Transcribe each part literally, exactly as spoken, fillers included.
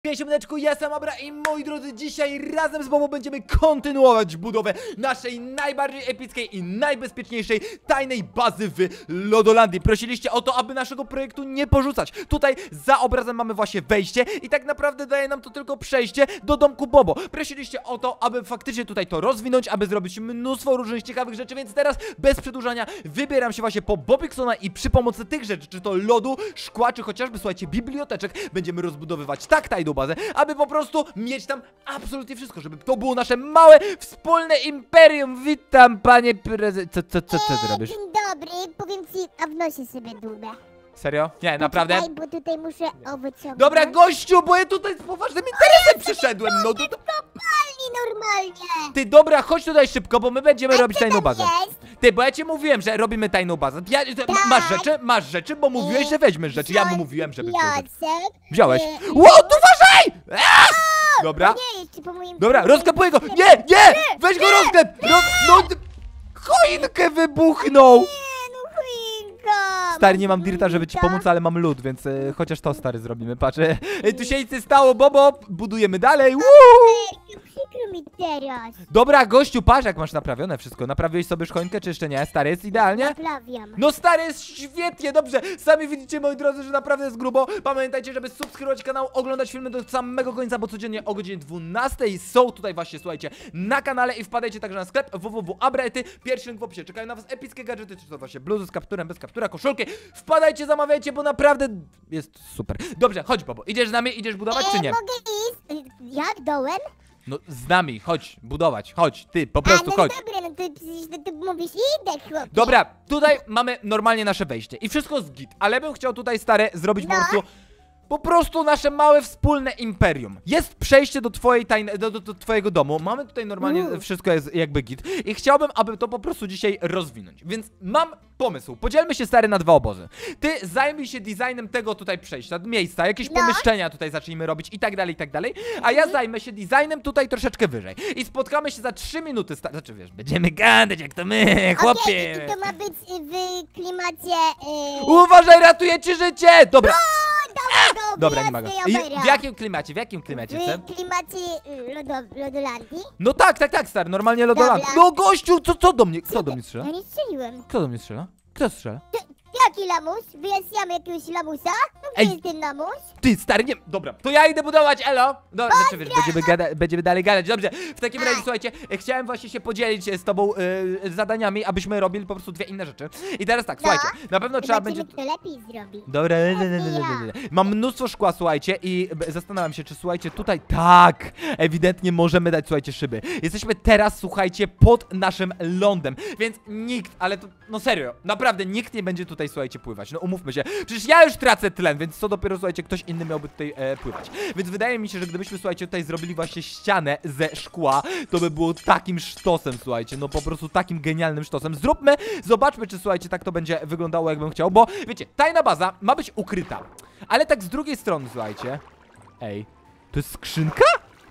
Cześć, siemaneczku, ja jestem Abra i moi drodzy, dzisiaj razem z Bobą będziemy kontynuować budowę naszej najbardziej epickiej i najbezpieczniejszej tajnej bazy w Lodolandii. Prosiliście o to, aby naszego projektu nie porzucać. Tutaj za obrazem mamy właśnie wejście i tak naprawdę daje nam to tylko przejście do domku Bobo. Prosiliście o to, aby faktycznie tutaj to rozwinąć, aby zrobić mnóstwo różnych ciekawych rzeczy, więc teraz bez przedłużania wybieram się właśnie po Bobiksona i przy pomocy tych rzeczy, czy to lodu, szkła, czy chociażby, słuchajcie, biblioteczek, będziemy rozbudowywać tak tajną bazę, aby po prostu mieć tam absolutnie wszystko, żeby to było nasze małe, wspólne imperium. Witam, panie prezes... Co, co, co, co ty robisz? Dzień dobry, powiem ci, a w nosie sobie dubę. Serio? Nie, naprawdę? Poczekaj, bo tutaj muszę owyciągnąć. Dobra, gościu, bo ja tutaj z poważnym interesem przyszedłem, no to... Kopalni normalnie! Ty, dobra, chodź tutaj szybko, bo my będziemy robić co tajną tam bazę. jest? Ty, bo ja ci mówiłem, że robimy tajną bazę. Ja, to, Tak. masz rzeczy? Masz rzeczy? Bo mówiłeś, że weźmiesz rzeczy. Ja mu mówiłem, żeby wziął rzeczy. Jacek, Wziąłeś. y, Ło, tu uważaj! Aaa! Dobra. Nie, jeszcze po moim... Dobra, rozklepuję go! Nie, nie! Weź go rozklep! Ro no, ty- choinkę wybuchnął! Nie, no choinka! Stary, nie mam dirta, żeby ci pomóc, ale mam lód, więc e, chociaż to, stary, zrobimy. Patrz, e, e, tu się nic nie stało, Bobo, budujemy dalej. Woo! Ej, przykro mi teraz. Dobra, gościu, patrz, jak masz naprawione wszystko. Naprawiłeś sobie już choinkę, czy jeszcze nie? Stary, jest idealnie? Naprawiam. No stary, jest świetnie, dobrze. Sami widzicie, moi drodzy, że naprawdę jest grubo. Pamiętajcie, żeby subskrybować kanał, oglądać filmy do samego końca, bo codziennie o godzinie dwunastej są tutaj właśnie, słuchajcie, na kanale i wpadajcie także na sklep w w w kropka abraety. Pierwszy link w opisie. Czekają na was epickie gadżety, czy to właśnie bluzy z kapturem, bez kaptura, koszulki. Wpadajcie, zamawiajcie, bo naprawdę jest super. Dobrze, chodź, Bobo. Idziesz z nami, idziesz budować, czy E, nie? mogę iść? Jak, dołem? No z nami, chodź, budować, chodź, ty, po prostu A, no chodź. dobra, no to przecież no, to mówisz idę, chłopie. Dobra, tutaj mamy normalnie nasze wejście i wszystko jest git, ale bym chciał tutaj, stary, zrobić po No. prostu po prostu nasze małe wspólne imperium. Jest przejście do twojej tajne, do, do, do twojego domu. Mamy tutaj normalnie, Mm. wszystko jest jakby git i chciałbym, aby to po prostu dzisiaj rozwinąć. Więc mam pomysł. Podzielmy się, stary, na dwa obozy. Ty zajmij się designem tego tutaj przejścia, miejsca, jakieś No. pomieszczenia tutaj zacznijmy robić i tak dalej, i tak dalej. A ja zajmę się designem tutaj troszeczkę wyżej. I spotkamy się za trzy minuty, sta- znaczy wiesz, będziemy gadać jak to my, chłopie. Okej, i to ma być y, w klimacie... Y... Uważaj, ratuje ci życie! Dobra. Dobra, Dobra, nie ma go. I w jakim klimacie, w jakim klimacie chcę? W klimacie y, lodo, Lodolandii? No tak, tak, tak, stary, normalnie Lodoland. Dobra. No gościu, co, co do mnie, kto do mnie strzela? Ja nie strzeliłem. Kto do mnie strzela? Kto strzela? Jaki lamus? Wyjaśniamy jakiegoś lamusa? No gdzie Ej. jest ten lamus? Ty, stary, nie, dobra, to ja idę budować, elo. Dobra, znaczy, wiesz, będziemy, gada, będziemy dalej gadać, dobrze. W takim razie, słuchajcie, e, chciałem właśnie się podzielić e, z tobą e, zadaniami, abyśmy robili po prostu dwie inne rzeczy. I teraz tak, No. słuchajcie, na pewno trzeba będzie... Zobaczymy, kto lepiej zrobi. Dobra, le, le, le, le, le, le. Mam mnóstwo szkła, słuchajcie, i b- zastanawiam się, czy słuchajcie, tutaj tak, ewidentnie możemy dać, słuchajcie, szyby. Jesteśmy teraz, słuchajcie, pod naszym lądem, więc nikt, ale to, no serio, naprawdę nikt nie będzie tutaj, słuchajcie, pływać. No umówmy się, przecież ja już tracę tlen, więc co dopiero, słuchajcie, ktoś inny miałby tutaj e, pływać. Więc wydaje mi się, że gdybyśmy, słuchajcie, tutaj zrobili właśnie ścianę ze szkła, to by było takim sztosem, słuchajcie, no po prostu takim genialnym sztosem. Zróbmy, zobaczmy, czy, słuchajcie, tak to będzie wyglądało, jakbym chciał, bo wiecie, tajna baza ma być ukryta, ale tak z drugiej strony, słuchajcie. Ej, to jest skrzynka?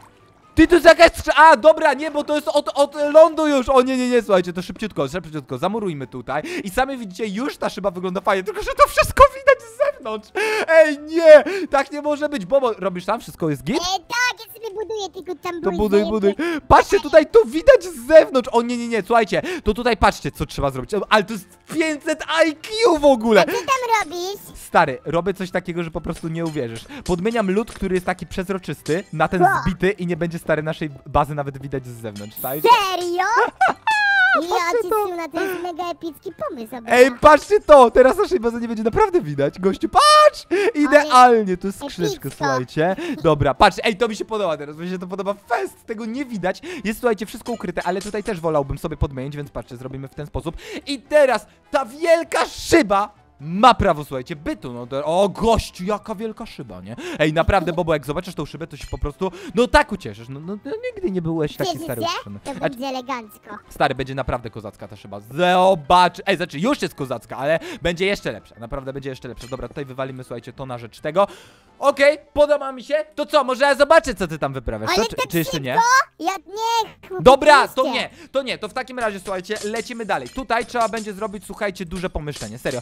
Ty, to jest jakaś skrzynka. A, dobra, nie, bo to jest od, od lądu już. O nie, nie, nie, słuchajcie, to szybciutko, szybciutko, zamurujmy tutaj. I sami widzicie, już ta szyba wygląda fajnie, tylko że to wszystko widać z zewnątrz. Ej, nie, tak nie może być. Bobo, robisz tam? Wszystko jest git? E, tak, ja sobie buduję, tylko tam To były buduj, zajęte- buduj. Patrzcie, tutaj to widać z zewnątrz. O nie, nie, nie, słuchajcie, to tutaj patrzcie, co trzeba zrobić. Ale to jest pięćset I Q w ogóle. Co tam robisz? Stary, robię coś takiego, że po prostu nie uwierzysz. Podmieniam lód, który jest taki przezroczysty, na ten Co? zbity i nie będzie, stary, naszej bazy nawet widać z zewnątrz, tak? Serio? Ja patrzcie ci to. na to jest mega epicki pomysł. Abra. Ej, patrzcie to! Teraz naszej bazy nie będzie naprawdę widać. Gościu, patrz! Idealnie, to jest skrzyneczka, epicko. słuchajcie. Dobra, patrz, ej, to mi się podoba teraz, mi się to podoba fest, tego nie widać. Jest, słuchajcie, wszystko ukryte, ale tutaj też wolałbym sobie podmienić, więc patrzcie, zrobimy w ten sposób. I teraz ta wielka szyba ma prawo, słuchajcie, bytu, no to, o gościu, jaka wielka szyba, nie? Ej, naprawdę, Bobo, jak zobaczysz tą szybę, to się po prostu, no tak ucieszysz, no, no, no nigdy nie byłeś taki Cieszysz stary się? ucieszony. To A, będzie elegancko. Stary, będzie naprawdę kozacka ta szyba, zobacz, ej, znaczy już jest kozacka, ale będzie jeszcze lepsza, naprawdę będzie jeszcze lepsza. Dobra, tutaj wywalimy, słuchajcie, to na rzecz tego. Okej, podoba mi się, to co, może ja zobaczę, co ty tam wyprawiasz, Ale co, czy, tak czy jeszcze nie? Ja nie, chłopie, Dobra, to oczywiście. nie, to nie, to w takim razie, słuchajcie, lecimy dalej. Tutaj trzeba będzie zrobić, słuchajcie, duże pomieszczenie, serio. Nie wiem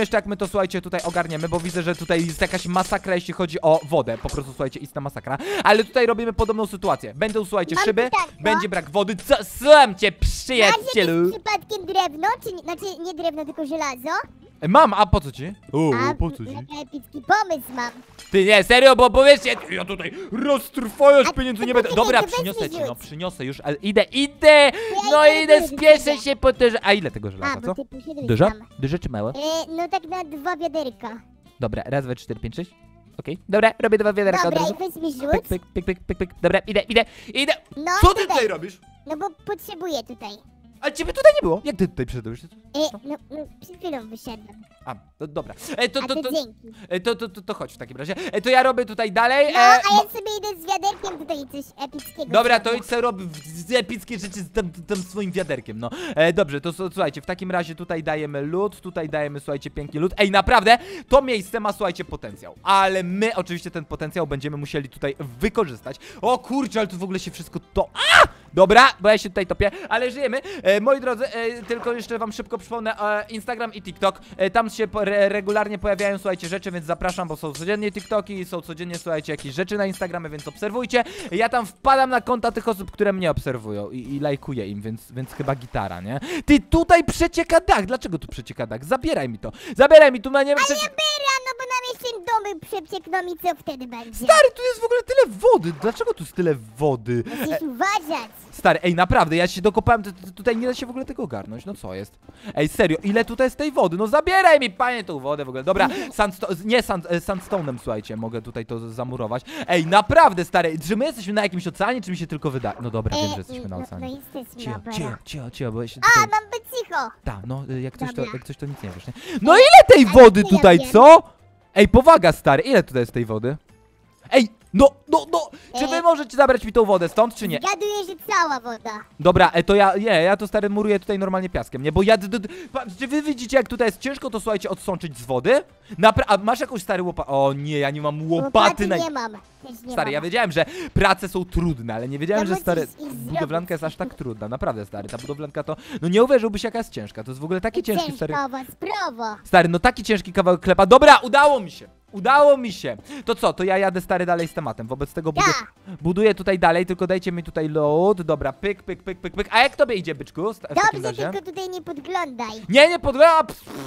jeszcze, jak my to, słuchajcie, tutaj ogarniemy, bo widzę, że tutaj jest jakaś masakra, jeśli chodzi o wodę. Po prostu, słuchajcie, istna masakra. Ale tutaj robimy podobną sytuację. Będą, słuchajcie, Mam szyby, pytanko. będzie brak wody. Co, słucham cię, Masz przyjacielu. jakieś przypadkiem drewno, czy nie, znaczy nie drewno, tylko żelazo? E, Mam, a po co ci? O, A, po co ci? taki epicki pomysł mam. Ty nie, serio, bo powiedzcie, ja tutaj roztrwając A pieniędzy to nie będę. poczekaj, Dobra, to weź przyniosę mi ci, no rzuć. przyniosę już, ale idę, idę! No idę idę, do spieszę ciebie. się po te... A ile tego A, żelaza, bo co? ty poszedłeś Dużo? tam. Duże czy małe? E, no tak na dwa wiaderka. Dobra, raz, dwa, cztery, pięć, sześć. Okej, dobra, robię dwa wiaderka od Dobra, razu. i weź mi Pyk, rzuć. pyk, pyk, pyk, pyk, pyk. Dobra, idę, idę, idę. No, Co ty tutaj. tutaj robisz? No bo potrzebuję tutaj. A ciebie tutaj nie było. Jak ty tutaj przyszedłeś? E, no, no przed chwilą wyszedłem. A, to, dobra. E, to, A to, to to, dzięki. e, to, to, to, to chodź w takim razie. E, to ja robię tutaj dalej. No, E, a mo- ja sobie idę z wiaderkiem tutaj coś epickiego. Dobra, to zrobię. idź sobie rob w- z epickie rzeczy z tym, tym swoim wiaderkiem, no. E, dobrze, to s- słuchajcie, w takim razie tutaj dajemy lód, tutaj dajemy, słuchajcie, piękny lód. Ej, naprawdę, to miejsce ma, słuchajcie, potencjał. Ale my oczywiście ten potencjał będziemy musieli tutaj wykorzystać. O kurczę, ale tu w ogóle się wszystko to... A! Dobra, bo ja się tutaj topię, ale żyjemy. E, moi drodzy, e, tylko jeszcze wam szybko przypomnę, e, Instagram i TikTok. E, tam się po, re, regularnie pojawiają, słuchajcie, rzeczy, więc zapraszam, bo są codziennie TikToki, są codziennie, słuchajcie, jakieś rzeczy na Instagramie, więc obserwujcie. Ja tam wpadam na konta tych osób, które mnie obserwują i, i lajkuję im, więc, więc chyba gitara, nie? Ty, tutaj przecieka dach. Dlaczego tu przecieka dach? Zabieraj mi to. Zabieraj mi tu, na nie... Prze... Ja byra, no bo nam jeszcze domy przeciekną i co wtedy będzie? Stary, tu jest w ogóle tyle wody. Dlaczego tu jest tyle wody? Musisz uważać. Stary, ej, naprawdę, ja się dokopałem, t- t- tutaj nie da się w ogóle tego ogarnąć, no co jest? Ej, serio, ile tutaj jest tej wody? No zabieraj mi, panie, tą wodę w ogóle. Dobra, sandsto nie, sand e, sandstone'em, słuchajcie, mogę tutaj to zamurować. Ej, naprawdę, stary, czy my jesteśmy na jakimś oceanie, czy mi się tylko wydaje? No dobra, wiem, że jesteśmy na no, oceanie. no jesteśmy Cicho, na cicho, Bera. cicho, cicho, bo ja się A, tutaj... mam być cicho. Ta, no, y, jak coś, to, Dobra. jak coś to nic nie wiesz, nie? No ile tej Ale wody co ja tutaj, wiem? co? Ej, powaga, stary, ile tutaj jest tej wody? Ej, no, no, no, czy wy E. możecie zabrać mi tą wodę stąd, czy nie? Zgaduję, że cała woda. Dobra, e, to ja, nie, ja to stary muruję tutaj normalnie piaskiem, nie? Bo ja, d, d, d, pa, czy wy widzicie, jak tutaj jest ciężko to, słuchajcie, odsączyć z wody? Napra a masz jakąś stary łopatę? O nie, ja nie mam łopaty Łopaty na... nie mam. Też nie Stary, mam. ja wiedziałem, że prace są trudne, ale nie wiedziałem, No że musisz stary, ich zrobić. budowlanka jest aż tak trudna, naprawdę, stary, ta budowlanka to, no nie uwierzyłbyś, jaka jest ciężka, to jest w ogóle taki ciężki, stary, Ciężkowa sprawa. stary, no taki ciężki kawałek chleba. Dobra, udało mi się, udało mi się. To co, to ja jadę, stary, dalej z tematem, wobec tego budu Ja. buduję tutaj dalej, tylko dajcie mi tutaj load, dobra, pyk, pyk, pyk, pyk, pyk, a jak tobie idzie, byczku, w takim Dobrze, razie? tylko tutaj nie podglądaj. Nie, nie podglądam.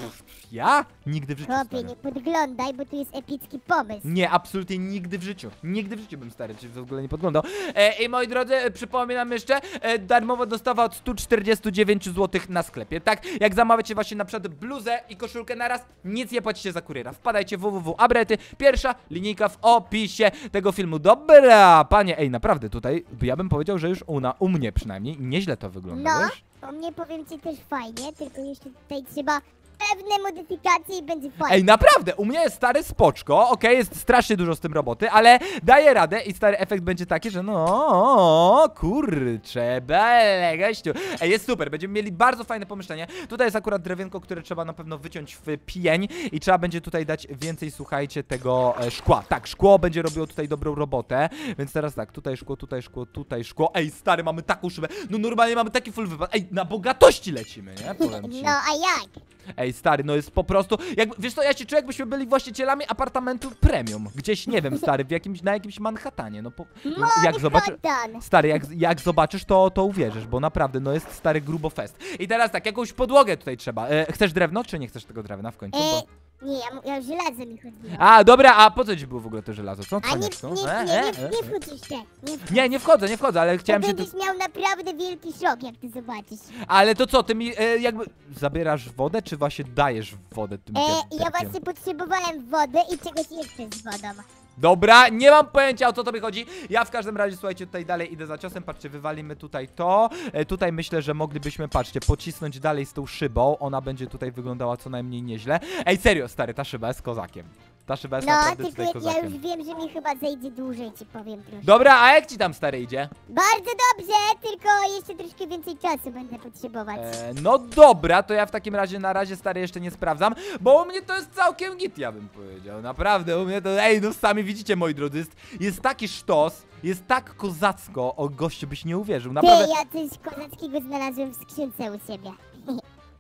Ja? Nigdy w życiu. Chłopie, Stary. nie podglądaj, bo tu jest epicki pomysł. Nie, absolutnie nigdy w życiu. Nigdy w życiu bym, stary, czy w ogóle nie podglądał. E, I moi drodzy, e, przypominam jeszcze, e, darmowa dostawa od stu czterdziestu dziewięciu złotych na sklepie, tak? Jak zamawiacie właśnie na przykład bluzę i koszulkę naraz, nic nie płacicie za kuriera. Wpadajcie w www abrety, pierwsza linijka w opisie tego filmu. Dobra, panie, ej, naprawdę tutaj, ja bym powiedział, że już u, na, u mnie przynajmniej nieźle to wygląda, No, wiesz? o mnie powiem ci też fajnie, tylko jeszcze tutaj trzeba pewne modyfikacje i będzie fajnie. Ej, naprawdę, u mnie jest stary spoczko, okej, jest strasznie dużo z tym roboty, ale daję radę i stary efekt będzie taki, że no, kurczę, bele, gościu. Ej, jest super, będziemy mieli bardzo fajne pomieszczenie. Tutaj jest akurat drewienko, które trzeba na pewno wyciąć w pień i trzeba będzie tutaj dać więcej, słuchajcie, tego e, szkła. Tak, szkło będzie robiło tutaj dobrą robotę, więc teraz tak, tutaj szkło, tutaj szkło, tutaj szkło. Ej, stary, mamy taką szybę, no normalnie mamy taki full wypad. Ej, na bogatości lecimy, nie? Powiem ci. No, a jak? Ej, stary, no jest po prostu, jak, wiesz co, ja się czuję, jakbyśmy byli właścicielami apartamentu premium. Gdzieś, nie wiem, stary, w jakimś, na jakimś Manhattanie, no po, no, jak zobaczysz, Manhattan. stary, jak, jak zobaczysz, to, to uwierzysz, bo naprawdę, no jest stary grubo fest. I teraz tak, jakąś podłogę tutaj trzeba. E, chcesz drewno, czy nie chcesz tego drewna w końcu? E, Bo... nie, ja, mu- ja żelazo mi chodziło. A, dobra, a po co ci było w ogóle to żelazo, co? A nie, Cwaniaczku? nie, E, nie, e, nie, e, nie e. wchodź jeszcze. Nie, wchodź. Nie, nie wchodzę, nie wchodzę, ale To chciałem się... Tu... będziesz miał naprawdę wielki szok, jak ty zobaczysz. Ale to co, ty mi e, jakby zabierasz wodę, czy właśnie dajesz wodę tym E, wier- ja wielkiem? właśnie potrzebowałem wody i czegoś jeszcze z wodą. Dobra, nie mam pojęcia, o co tobie chodzi. Ja w każdym razie, słuchajcie, tutaj dalej idę za ciosem. Patrzcie, wywalimy tutaj to. E, tutaj myślę, że moglibyśmy, patrzcie, pocisnąć dalej z tą szybą. Ona będzie tutaj wyglądała co najmniej nieźle. Ej, serio, stary, ta szyba jest kozakiem. Ta szyba jest No, naprawdę tylko tutaj ja kozakiem. już wiem, że mi chyba zejdzie dłużej, ci powiem troszkę. Dobra, a jak ci tam, stary, idzie? Bardzo dobrze, tylko jeszcze troszkę więcej czasu będę potrzebować. E, no dobra, to ja w takim razie na razie, stary, jeszcze nie sprawdzam, bo u mnie to jest całkiem git, ja bym powiedział. Naprawdę, u mnie to, ej, no sami widzicie, moi drodzy, jest, jest taki sztos, jest tak kozacko, o gościu byś nie uwierzył, Ty, naprawdę. ja coś kozackiego znalazłem w skrzynce u ciebie.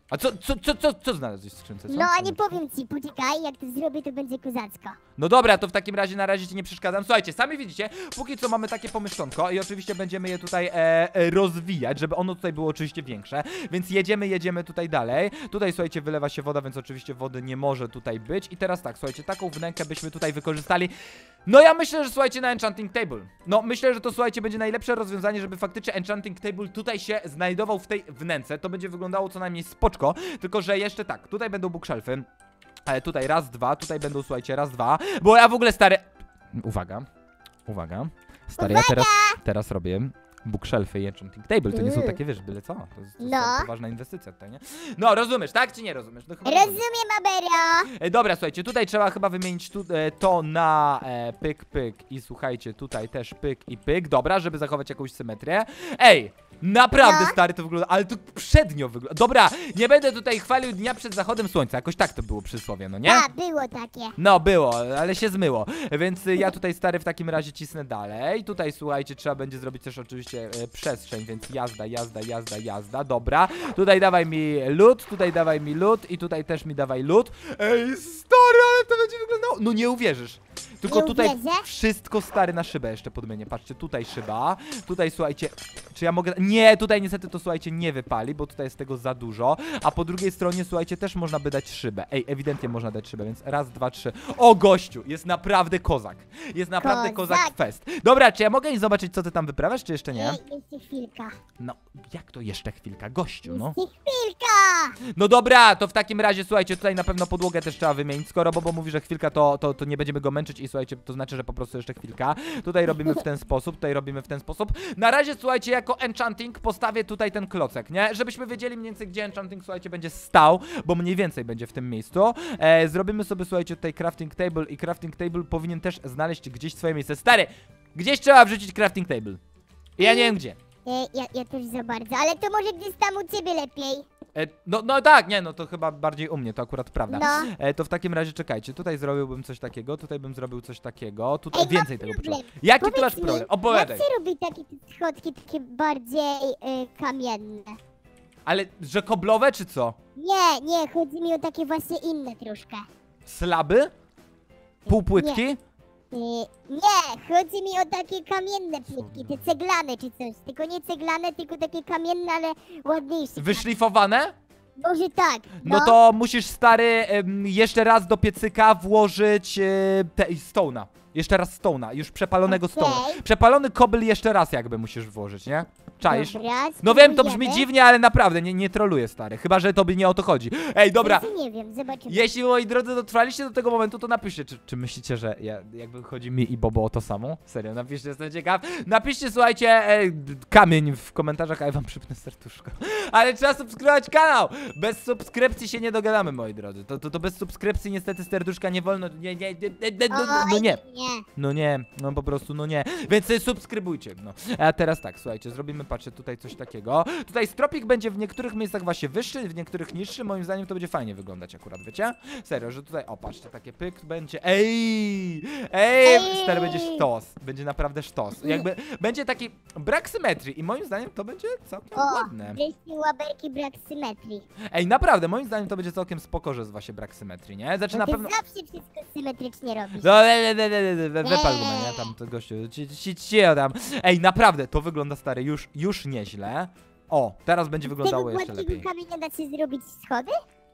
A co, co, co, co, co znalazłeś w skrzynce? Co? No a nie powiem ci, poczekaj, jak to zrobię, to będzie kozacko. No dobra, to w takim razie na razie ci nie przeszkadzam. Słuchajcie, sami widzicie, póki co mamy takie pomieszczonko i oczywiście będziemy je tutaj e, e, rozwijać, żeby ono tutaj było oczywiście większe. Więc jedziemy, jedziemy tutaj dalej. Tutaj, słuchajcie, wylewa się woda, więc oczywiście wody nie może tutaj być. I teraz tak, słuchajcie, taką wnękę byśmy tutaj wykorzystali. No ja myślę, że słuchajcie, na Enchanting Table. No myślę, że to, słuchajcie, będzie najlepsze rozwiązanie, żeby faktycznie Enchanting Table tutaj się znajdował w tej wnęce. To będzie wyglądało co najmniej spoczko, tylko że jeszcze tak, tutaj będą bookshelfy. Ale tutaj raz, dwa, tutaj będą, słuchajcie, raz, dwa. Bo ja w ogóle, stary... Uwaga, uwaga. Stary, ja teraz, teraz robię bookshelfy i Enchanting Table. To nie są takie, wiesz, byle co. To jest, to jest No. poważna inwestycja tutaj, nie? No, rozumiesz, tak czy nie rozumiesz? No, chyba Rozumiem, Aberio. E, dobra, słuchajcie, tutaj trzeba chyba wymienić tu, e, to na e, pyk, pyk i słuchajcie, tutaj też pyk i pyk, dobra, żeby zachować jakąś symetrię. Ej, naprawdę, No. stary, to wygląda, ale to przednio wygląda. Dobra, nie będę tutaj chwalił dnia przed zachodem słońca, jakoś tak to było przysłowie, no nie? A, było takie. No, było, ale się zmyło. Więc y, ja tutaj, stary, w takim razie cisnę dalej. Tutaj, słuchajcie, trzeba będzie zrobić też oczywiście e, przestrzeń, więc jazda, jazda, jazda, jazda. Dobra. Tutaj dawaj mi lód, tutaj dawaj mi lód i tutaj też mi dawaj lód. Ej, stary, ale to będzie wyglądało... No nie uwierzysz. Tylko Nie tutaj uwierzę? wszystko, stary, na szybę jeszcze podmienię. Patrzcie, tutaj szyba. Tutaj, słuchajcie, czy ja mogę... Nie, tutaj niestety to, słuchajcie, nie wypali, bo tutaj jest tego za dużo. A po drugiej stronie, słuchajcie, też można by dać szybę. Ej, ewidentnie można dać szybę, więc raz, dwa, trzy. O, gościu, jest naprawdę kozak. Jest naprawdę kozak, Kozak. fest. Dobra, czy ja mogę iść zobaczyć, co ty tam wyprawiasz, czy jeszcze nie? Ej, jeszcze chwilka. No, jak to jeszcze chwilka, gościu, no. Jeszcze chwilka. No dobra, to w takim razie, słuchajcie, tutaj na pewno podłogę też trzeba wymienić. Skoro Bobo mówi, że chwilka, to, to, to nie będziemy go męczyć i słuchajcie, to znaczy, że po prostu jeszcze chwilka. Tutaj robimy w ten sposób, tutaj robimy w ten sposób. Na razie, słuchajcie, jako enchanting postawię tutaj ten klocek, nie? Żebyśmy wiedzieli mniej więcej, gdzie enchanting, słuchajcie, będzie stał, bo mniej więcej będzie w tym miejscu. E, zrobimy sobie, słuchajcie, tutaj crafting table i crafting table powinien też znaleźć gdzieś swoje miejsce. Stary, gdzieś trzeba wrzucić crafting table. I ja nie wiem gdzie. Ej, ja, ja też za bardzo, ale to może gdzieś tam u ciebie lepiej. E, no, no tak, nie, no to chyba bardziej u mnie, to akurat prawda. No. E, to w takim razie czekajcie, tutaj zrobiłbym coś takiego, tutaj bym zrobił coś takiego, tutaj Ej, więcej mam tego problem. potrzeba. Jaki ty Powiedz masz mi, problem? Opowiadaj. Jak się robi takie te schodki, takie bardziej y, kamienne? Ale, że koblowe czy co? Nie, nie, chodzi mi o takie właśnie inne troszkę. Slaby? Półpłytki? Y, nie, chodzi mi o takie kamienne płytki, te ceglane czy coś. Tylko nie ceglane, tylko takie kamienne, ale ładniejsze. Wyszlifowane? Może tak. No to musisz, stary, em, jeszcze raz do piecyka włożyć e, te stone'a. Jeszcze raz stone'a, już przepalonego Okej. stone'a. Przepalony kobyl jeszcze raz jakby musisz włożyć, nie? Czaisz? Dobra, No wiem, to spróbujemy. brzmi dziwnie, ale naprawdę, nie, nie troluję, stary. Chyba, że tobie nie o to chodzi. Ej, dobra. Znaczy, nie wiem, zobaczymy. Jeśli, moi drodzy, dotrwaliście do tego momentu, to napiszcie, czy, czy myślicie, że ja, jakby chodzi mi i Bobo o to samo? Serio, napiszcie, jestem ciekaw. Napiszcie, słuchajcie, e, kamień w komentarzach, a ja wam przypnę serduszko. Ale trzeba subskrybować kanał! Bez subskrypcji się nie dogadamy, moi drodzy. To, to, to bez subskrypcji niestety serduszka nie wolno, nie, nie, nie, nie, nie no, no Oj, nie. nie. No nie, no po prostu no nie. Więc y, subskrybujcie, no. A teraz tak, słuchajcie, zrobimy, patrzcie, tutaj coś takiego. Tutaj stropik będzie w niektórych miejscach właśnie wyższy, w niektórych niższy. Moim zdaniem to będzie fajnie wyglądać akurat, wiecie? Serio, że tutaj, o patrzcie, takie pyk będzie. Ej! Ej! Ej! Stary, będzie sztos. Będzie naprawdę sztos. Jakby, będzie taki brak symetrii i moim zdaniem to będzie całkiem O, ładne. wreszcie łaberki brak symetrii. Ej, naprawdę, moim zdaniem to będzie całkiem spoko, że jest właśnie brak symetrii, nie? Znaczy Bo na ty pewno... zawsze wszystko symetrycznie robisz. No, le, le, le, le, le, we, wypal go, nie? Tam, to gościu, ci, ci, ci, tam. Ej, naprawdę, to wygląda, stary, już, już nieźle. O, teraz będzie wyglądało Z tego jeszcze gładkiego lepiej. kamienia da się zrobić schody?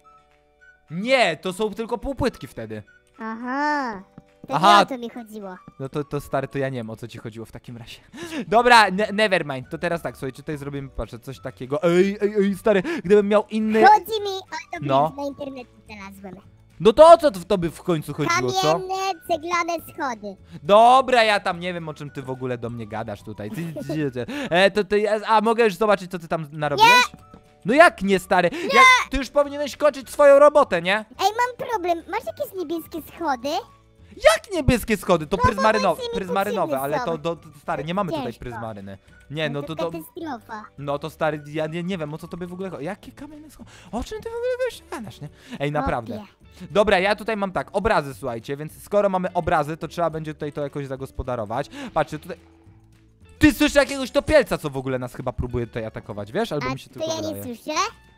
Nie, to są tylko półpłytki wtedy. Aha. To Aha. nie o to mi chodziło. No to, to stary, to ja nie wiem, o co ci chodziło w takim razie. Dobra, ne never mind, to teraz tak, słuchajcie, tutaj zrobimy, patrzę, coś takiego. Ej, ej, ej, stary, gdybym miał inny... Chodzi mi, ale to No. no. na internecie znalazłem. No to o co w tobie w końcu chodziło, co? Kamienne, ceglane schody. Dobra, ja tam nie wiem, o czym ty w ogóle do mnie gadasz tutaj. Ty, ty, ty, e, to, ty, a mogę już zobaczyć, co ty tam narobiłeś? No jak nie, stary? Jak, ty już powinieneś kończyć swoją robotę, nie? Ej, mam problem. Masz jakieś niebieskie schody? Jak niebieskie schody? To pryzmarynowe, powiedz mi, pryzmarynowe, potrzebne ale są. to, to, to stary, nie mamy tutaj Ciężko. pryzmaryny. Nie, no to to... katastrofa. No to stary, ja nie, nie wiem, o co tobie w ogóle chodzi. Jakie kamienne schody? O czym ty w ogóle wiesz, gadasz, nie? Ej, naprawdę. Opie. Dobra, ja tutaj mam tak, obrazy, słuchajcie, więc skoro mamy obrazy, to trzeba będzie tutaj to jakoś zagospodarować. Patrzcie, tutaj... Ty słyszysz jakiegoś topielca, co w ogóle nas chyba próbuje tutaj atakować, wiesz? Albo A mi się to tylko ja nie wydaje. słyszę?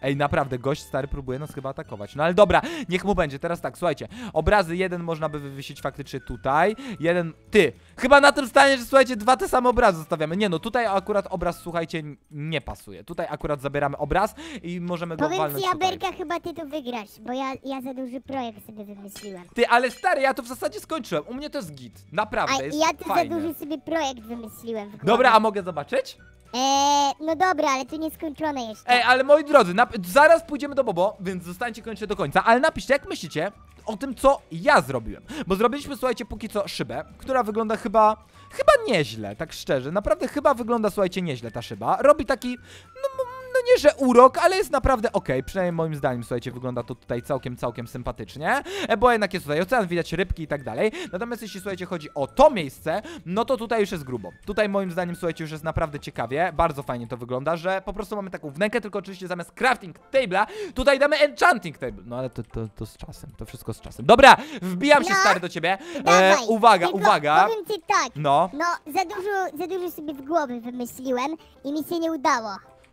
Ej, naprawdę, gość stary próbuje nas chyba atakować. No ale dobra, niech mu będzie. Teraz tak, słuchajcie. Obrazy jeden można by wywiesić faktycznie tutaj. Jeden, ty. Chyba na tym stanie, że słuchajcie, dwa te same obrazy zostawiamy. Nie no, tutaj akurat obraz, słuchajcie, nie pasuje. Tutaj akurat zabieramy obraz i możemy go Powiem walnąć ci, tutaj. Aberka, chyba ty to wygrasz, bo ja, ja za duży projekt sobie wymyśliłem. Ty, ale stary, ja to w zasadzie skończyłem. U mnie to jest git. Naprawdę, A jest ja tu fajnie. za duży sobie projekt wymyśliłem w głowie. Dobra, a mogę zobaczyć? Eee, no dobra, ale to nieskończone jeszcze. Ej, ale moi drodzy, nap- zaraz pójdziemy do Bobo, więc zostańcie koniecznie do końca, ale napiszcie, jak myślicie o tym, co ja zrobiłem. Bo zrobiliśmy, słuchajcie, póki co szybę, która wygląda chyba, chyba nieźle, tak szczerze. Naprawdę chyba wygląda, słuchajcie, nieźle ta szyba. Robi taki, no, no nie, że urok, ale jest naprawdę okej. Przynajmniej moim zdaniem, słuchajcie, wygląda to tutaj całkiem, całkiem sympatycznie. E, bo jednak jest tutaj ocean, widać rybki i tak dalej. Natomiast jeśli, słuchajcie, chodzi o to miejsce, no to tutaj już jest grubo. Tutaj moim zdaniem, słuchajcie, już jest naprawdę ciekawie. Bardzo fajnie to wygląda, że po prostu mamy taką wnękę, tylko oczywiście zamiast crafting table'a, tutaj damy enchanting table. No ale to, to, to z czasem, to wszystko z czasem. Dobra, wbijam się, No, stary, do ciebie. E, Dawaj, uwaga, tylko uwaga. powiem ci tak, No. no za dużo, za dużo sobie w głowie wymyśliłem i mi się nie udało.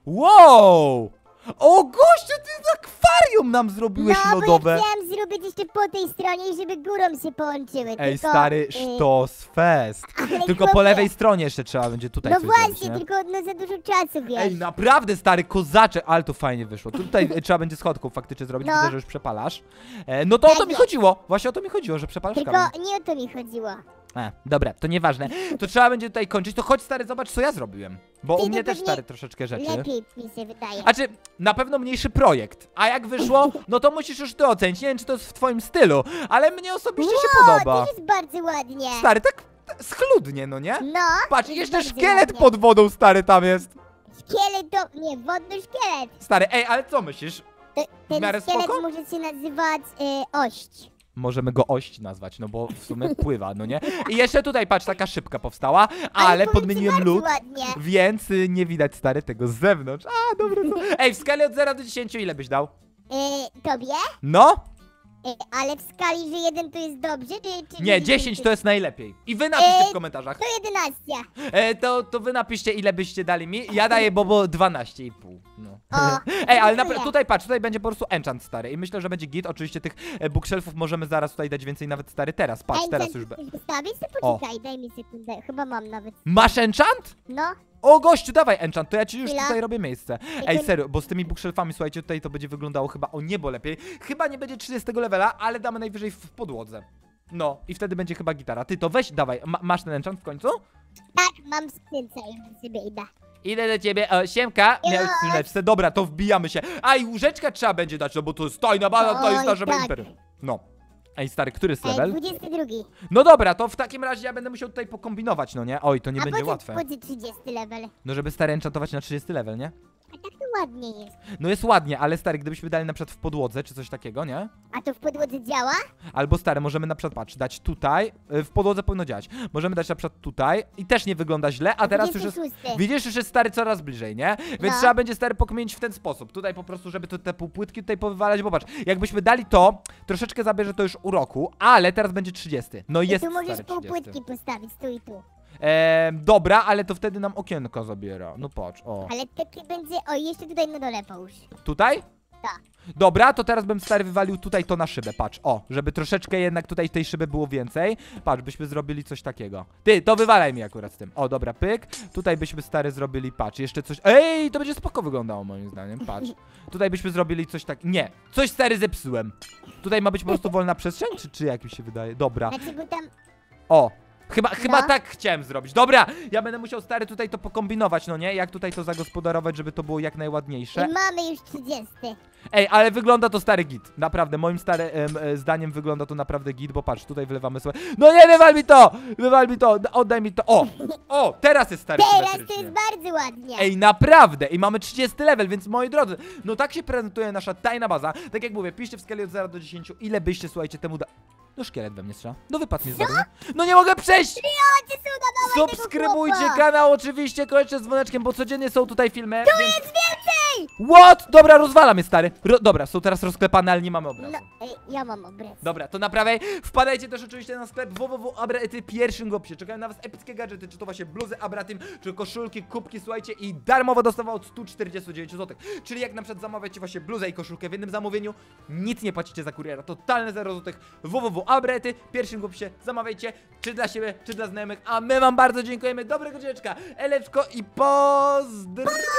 Wow! O gościu, ty akwarium nam zrobiłeś no, lodowe. bo ja chciałem zrobić jeszcze po tej stronie, żeby górą się połączyły. Ej, tylko, stary, y, sztos fest. ale Tylko po chłopie, lewej stronie jeszcze trzeba będzie tutaj No coś właśnie, zrobić, nie? tylko no za dużo czasu, wiesz. Ej, naprawdę, stary, kozacze, ale to fajnie wyszło. Tutaj e, trzeba będzie schodką faktycznie zrobić, No. widzę, że już przepalasz. E, no to o Tak to mi jest. chodziło. Właśnie o to mi chodziło, że przepalasz Tylko kamień. nie o to mi chodziło. E, dobra, to nieważne. To trzeba będzie tutaj kończyć. To chodź, stary, zobacz, co ja zrobiłem. Bo Ty u to mnie też, pewnie stary, troszeczkę rzeczy. Lepiej mi się wydaje. A czy na pewno mniejszy projekt, a jak wyszło, no to musisz już ty ocenić. Nie wiem, czy to jest w twoim stylu, ale mnie osobiście się O, podoba. to jest bardzo ładnie. Stary, tak tak schludnie, no nie? No. Patrz, to i jest jeszcze bardzo szkielet ładnie. pod wodą, stary, tam jest. Szkielet to... Nie, wodny szkielet. Stary, ej, ale co myślisz? To, ten miarę szkielet spoko? może się nazywać y, ość. Możemy go ość nazwać, no bo w sumie pływa, no nie? I jeszcze tutaj, patrz, taka szybka powstała, ale powiem ci, podmieniłem bardzo lód, ładnie. więc y, nie widać, stary, tego z zewnątrz. A, dobra, co? Ej, w skali od zera do dziesięciu ile byś dał? Y, tobie? No? Y, ale w skali, że jeden to jest dobrze, czy... czy Nie, że dziesięć to jest najlepiej. I wy napiszcie w Ej, komentarzach. To jedenaście. E, to, to wy napiszcie, ile byście dali mi. Ja daję Bobo dwanaście i pół. No. O, Ej, ale dziękuję. napra- tutaj patrz, tutaj będzie po prostu enchant, stary. I myślę, że będzie git. Oczywiście tych e, bookshelfów możemy zaraz tutaj dać więcej, nawet, stary, teraz. Patrz, Ej, teraz ten już... Be- chcesz wystawić? To O. poczekaj, daj mi sekundę. Chyba mam nawet. Masz enchant? No. O gościu, dawaj enchant, to ja ci już Chwila. tutaj robię miejsce. Ej, serio, bo z tymi bookshelfami, słuchajcie, tutaj to będzie wyglądało chyba o niebo lepiej. Chyba nie będzie trzydziestego levela, ale damy najwyżej w podłodze. No, i wtedy będzie chyba gitara. Ty to weź, dawaj, ma masz ten enchant w końcu? Tak, mam skrzynce i sobie idę. Idę do ciebie, o, siemka, miałeś w skrzyneczce, dobra, to wbijamy się. A i łóżeczka trzeba będzie dać, no bo to jest tajna baza, to jest Oj, nasze tak. imperium. No. Ej, stary, który jest Ej, level? dwudziesty drugi. No dobra, to w takim razie ja będę musiał tutaj pokombinować, no nie? Oj, to nie A będzie po co, łatwe. po co trzydziesty level? No żeby stary enchantować na trzydziesty level, nie? A tak to ładnie jest. No jest ładnie, ale stary, gdybyśmy dali na przykład w podłodze, czy coś takiego, nie? A to w podłodze działa? Albo stary, możemy na przykład, patrz, dać tutaj, y, w podłodze powinno działać. Możemy dać na przykład tutaj i też nie wygląda źle, a teraz już jest... dwudziesty szósty. Widzisz, już jest stary coraz bliżej, nie? Więc No. trzeba będzie stary pokmienić w ten sposób. Tutaj po prostu, żeby to, te półpłytki tutaj powywalać, bo patrz, jakbyśmy dali to, troszeczkę zabierze to już uroku, ale teraz będzie trzydziesty. No I jest tu możesz stary trzydziesty. półpłytki postawić, tu i tu. Eee, dobra, ale to wtedy nam okienko zabiera. No patrz, o. Ale taki będzie... O, i jeszcze tutaj na dole połóż. Tutaj? Tak. Dobra, to teraz bym stary wywalił tutaj to na szybę, patrz, o, żeby troszeczkę jednak tutaj tej szyby było więcej. Patrz, byśmy zrobili coś takiego. Ty, to wywalaj mi akurat z tym. O, dobra, pyk. Tutaj byśmy stary zrobili, patrz, jeszcze coś. Ej, to będzie spoko wyglądało moim zdaniem, patrz. Tutaj byśmy zrobili coś tak. Nie, coś stary zepsułem. Tutaj ma być po prostu wolna przestrzeń, czy, czy jak mi się wydaje? Dobra. Znaczy, bo tam... O. Chyba, chyba No. tak chciałem zrobić. Dobra, ja będę musiał stary tutaj to pokombinować, no nie? Jak tutaj to zagospodarować, żeby to było jak najładniejsze. I mamy już trzydziesty. Ej, ale wygląda to stary git. Naprawdę, moim starym e, zdaniem wygląda to naprawdę git, bo patrz, tutaj wylewamy sobie. No nie, wywal mi to! Wywal mi to, oddaj mi to. O! O, teraz jest stary Teraz to symetrycznie. jest bardzo ładnie. Ej, naprawdę! I mamy trzydziesty level, więc moi drodzy, no tak się prezentuje nasza tajna baza. Tak jak mówię, piszcie w skali od zera do dziesięciu, ile byście, słuchajcie, temu da... No szkielet we mnie strzela. No wypadł mi z bazy. No nie mogę przejść! O, ty cuda, dawaj tego Subskrybujcie chłopa. kanał oczywiście, koniecznie z dzwoneczkiem, bo codziennie są tutaj filmy. Tu więc... jest więcej! What? Dobra, rozwalam je, stary. Ro dobra, są teraz rozklepane, ale nie mamy obrazu. No, ej, ja mam obraz. Dobra, to naprawiaj. Wpadajcie też oczywiście na sklep www kropka abraty w pierwszym opisie. Czekają na was epickie gadżety, czy to właśnie bluzy Abratim, czy koszulki, kubki, słuchajcie, i darmowo dostawa od stu czterdziestu dziewięciu złotych. Czyli jak na przykład zamawiacie właśnie bluzę i koszulkę w jednym zamówieniu, nic nie płacicie za kuriera. Totalne zero złotych. www kropka abraty w pierwszym opisie. Zamawiajcie, czy dla siebie, czy dla znajomych. A my wam bardzo dziękujemy. Dobrego dzieciaczka. Eleczko i pozdr...